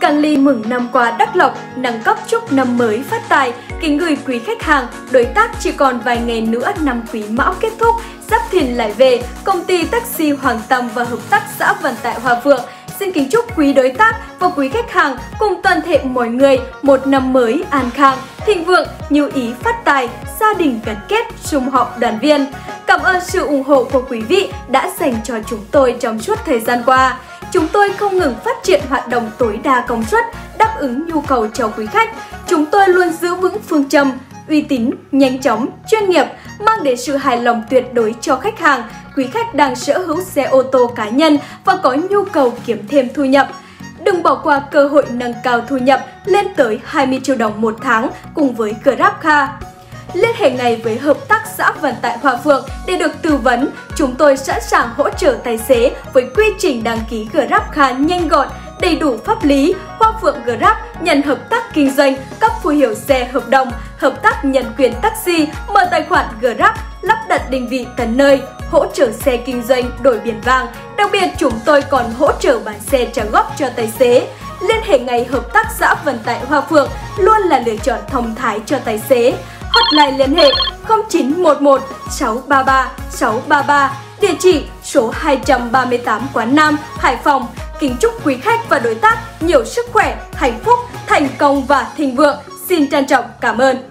Canly mừng năm qua Đắc Lộc, nâng cấp chúc năm mới phát tài, kính gửi quý khách hàng, đối tác chỉ còn vài ngày nữa năm Quý Mão kết thúc, Giáp Thìn lại về, công ty taxi Hoàng Tâm và hợp tác xã vận tải Hòa Phượng xin kính chúc quý đối tác và quý khách hàng cùng toàn thể mọi người một năm mới an khang, thịnh vượng, như ý phát tài, gia đình gắn kết, sum họp đoàn viên. Cảm ơn sự ủng hộ của quý vị đã dành cho chúng tôi trong suốt thời gian qua. Chúng tôi không ngừng phát triển hoạt động tối đa công suất, đáp ứng nhu cầu cho quý khách. Chúng tôi luôn giữ vững phương châm uy tín, nhanh chóng, chuyên nghiệp, mang đến sự hài lòng tuyệt đối cho khách hàng. Quý khách đang sở hữu xe ô tô cá nhân và có nhu cầu kiếm thêm thu nhập. Đừng bỏ qua cơ hội nâng cao thu nhập lên tới 20 triệu đồng một tháng cùng với GrabCar. Liên hệ ngay với hợp tác xã vận tải Hòa Phượng để được tư vấn. Chúng tôi sẵn sàng hỗ trợ tài xế với quy trình đăng ký GrabCar nhanh gọn, đầy đủ pháp lý. Hòa Phượng Grab nhận hợp tác kinh doanh, cấp phù hiệu xe hợp đồng, hợp tác nhận quyền taxi, mở tài khoản Grab, lắp đặt định vị tận nơi, hỗ trợ xe kinh doanh đổi biển vàng. Đặc biệt, chúng tôi còn hỗ trợ bán xe trả góp cho tài xế. Liên hệ ngay hợp tác xã vận tải Hòa Phượng luôn là lựa chọn thông thái cho tài xế. Hotline liên hệ 0911 633 633, địa chỉ số 238 Quán Nam, Hải Phòng. Kính chúc quý khách và đối tác nhiều sức khỏe, hạnh phúc, thành công và thịnh vượng. Xin trân trọng cảm ơn.